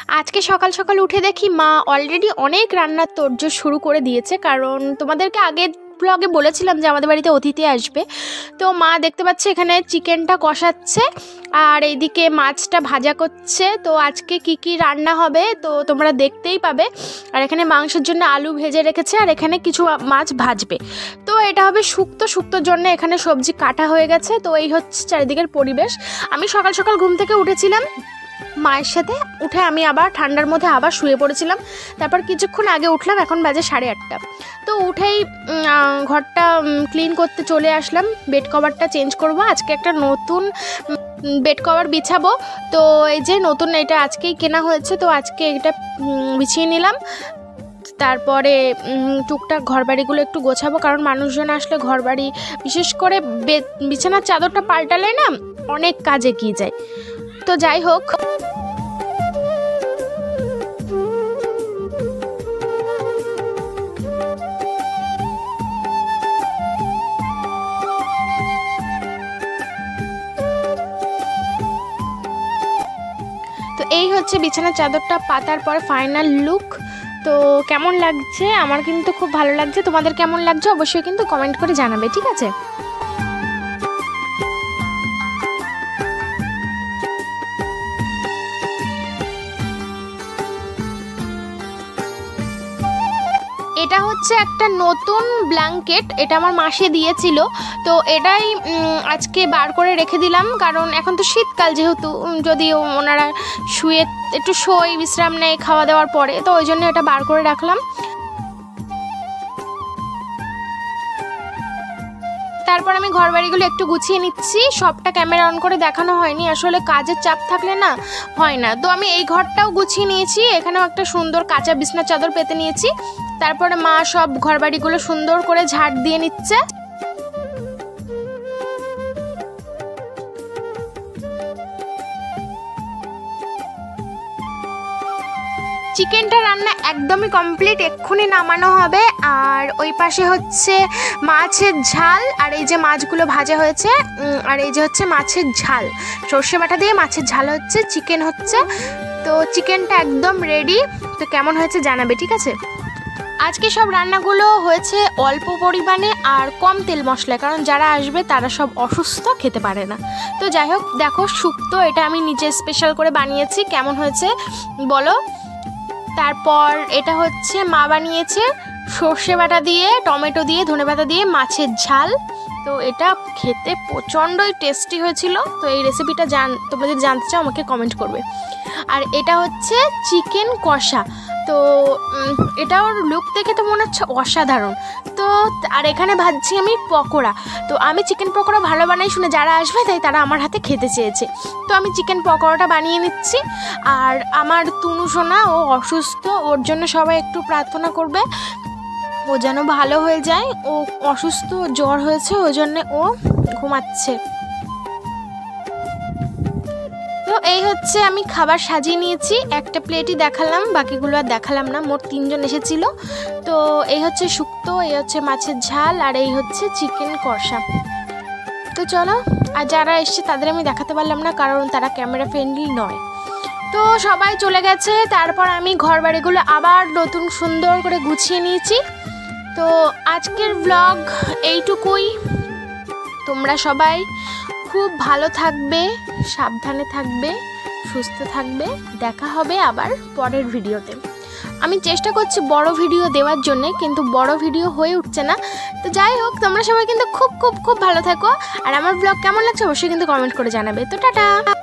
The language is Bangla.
আজকে সকাল সকাল উঠে দেখি মা অলরেডি অনেক রান্নার তোড়জোড় শুরু করে দিয়েছে, কারণ তোমাদেরকে আগে ব্লগে বলেছিলাম যে আমাদের বাড়িতে অতিথি আসবে। তো মা দেখতে পাচ্ছে এখানে চিকেনটা কষাচ্ছে আর এইদিকে মাছটা ভাজা করছে। তো আজকে কি কি রান্না হবে তো তোমরা দেখতেই পাবে। আর এখানে মাংসের জন্য আলু ভেজে রেখেছে আর এখানে কিছু মাছ ভাজবে। তো এটা হবে শুক্তোর জন্য এখানে সবজি কাটা হয়ে গেছে। তো এই হচ্ছে চারিদিকের পরিবেশ। আমি সকাল সকাল ঘুম থেকে উঠেছিলাম মায়ের সাথে, উঠে আমি আবার ঠান্ডার মধ্যে আবার শুয়ে পড়েছিলাম। তারপর কিছুক্ষণ আগে উঠলাম, এখন বাজে 8:30। তো উঠেই ঘরটা ক্লিন করতে চলে আসলাম। বেড কভারটা চেঞ্জ করব, আজকে একটা নতুন বেড কভার বিছাবো। তো এই যে নতুন, এটা আজকেই কেনা হয়েছে, তো আজকে এটা বিছিয়ে নিলাম। তারপরে টুকটাক ঘরবাড়িগুলো একটু গোছাবো, কারণ মানুষজন আসলে ঘরবাড়ি বিশেষ করে বিছানার চাদরটা পাল্টালে না অনেক কাজে এগিয়ে যায়। তো যাই হোক, তো এই হচ্ছে বিছানার চাদরটা পাতার পর ফাইনাল লুক। তো কেমন লাগছে? আমার কিন্তু খুব ভালো লাগছে। তোমাদের কেমন লাগছে অবশ্যই কিন্তু কমেন্ট করে জানাবে, ঠিক আছে? এটা হচ্ছে একটা নতুন ব্ল্যাঙ্কেট, এটা আমার মাসে দিয়েছিল। তো এটাই আজকে বার করে রেখে দিলাম, কারণ এখন তো শীতকাল যেহেতু, যদি ওনারা শুয়ে একটু বিশ্রাম নেয় খাওয়া দাওয়ার পরে, তো ওই জন্য এটা বার করে রাখলাম। তারপর আমি ঘরবাড়িগুলো একটু গুছিয়ে নিচ্ছি। সবটা ক্যামেরা অন করে দেখানো হয়নি, আসলে কাজের চাপ থাকলে না হয় না। তো আমি এই ঘরটাও গুছিয়ে নিয়েছি, এখানেও একটা সুন্দর কাঁচা বিছানার চাদর পেতে নিয়েছি। তারপরে মা সব ঘরবাড়িগুলো সুন্দর করে ঝাড় দিয়ে নিচ্ছে। চিকেনটা রান্না একদমই কমপ্লিট, এক্ষুনি নামানো হবে। আর ওই পাশে হচ্ছে মাছের ঝাল, আর এই যে মাছগুলো ভাজা হয়েছে, আর এই যে হচ্ছে মাছের ঝাল, সর্ষে বাটা দিয়ে মাছের ঝাল হচ্ছে, চিকেন হচ্ছে। তো চিকেনটা একদম রেডি। তো কেমন হয়েছে জানাবে, ঠিক আছে? আজকে সব রান্নাগুলো হয়েছে অল্প পরিমাণে আর কম তেল মশলায়, কারণ যারা আসবে তারা সব অসুস্থ, খেতে পারে না। তো যাই হোক, দেখো শুক্তো এটা আমি নিজে স্পেশাল করে বানিয়েছি, কেমন হয়েছে বলো। তারপর এটা হচ্ছে মা বানিয়েছে সর্ষে বাটা দিয়ে, টমেটো দিয়ে, ধনেপাতা দিয়ে মাছের ঝাল। তো এটা খেতে প্রচণ্ডই টেস্টি হয়েছিল। তো এই রেসিপিটা তোমরা যদি জানতে চাও আমাকে কমেন্ট করবে। আর এটা হচ্ছে চিকেন কষা। তো এটাও লুক দেখে তো মনে হচ্ছে অসাধারণ। তো আর এখানে ভাজছি আমি পকোড়া। তো আমি চিকেন পকোড়া ভালো বানাই শুনে যারা আসবে তাই তারা আমার হাতে খেতে চেয়েছে। তো আমি চিকেন পকোড়াটা বানিয়ে নিচ্ছি। আর আমার তুনু সোনা, ও অসুস্থ, ওর জন্য সবাই একটু প্রার্থনা করবে ও যেন ভালো হয়ে যায়। ও অসুস্থ, জ্বর হয়েছে, ওই জন্য ও ঘুমাচ্ছে। তো এই হচ্ছে আমি খাবার সাজিয়ে নিয়েছি, একটা প্লেটই দেখালাম, বাকিগুলো আর দেখালাম না। মোট 3 জন এসেছিল। তো এই হচ্ছে শুক্তো, এই হচ্ছে মাছের ঝাল, আর এই হচ্ছে চিকেন কষা। তো চলো, আর যারা এসছে তাদের আমি দেখাতে পারলাম না, কারণ তারা ক্যামেরা ফ্রেন্ডলি নয়। তো সবাই চলে গেছে। তারপর আমি ঘর বাড়িগুলো আবার নতুন সুন্দর করে গুছিয়ে নিয়েছি। তো আজকের ব্লগ এইটুকুই। তোমরা সবাই খুব ভালো থাকবে, সাবধানে থাকবে, সুস্থ থাকবে। দেখা হবে আবার পরের ভিডিওতে। আমি চেষ্টা করছি বড় ভিডিও দেওয়ার জন্যে, কিন্তু বড় ভিডিও হয়ে উঠছে না। তো যাই হোক, তোমরা সবাই কিন্তু খুব খুব খুব ভালো থাকো। আর আমার ব্লগ কেমন লাগছে অবশ্যই কিন্তু কমেন্ট করে জানাবে। তো টাটা।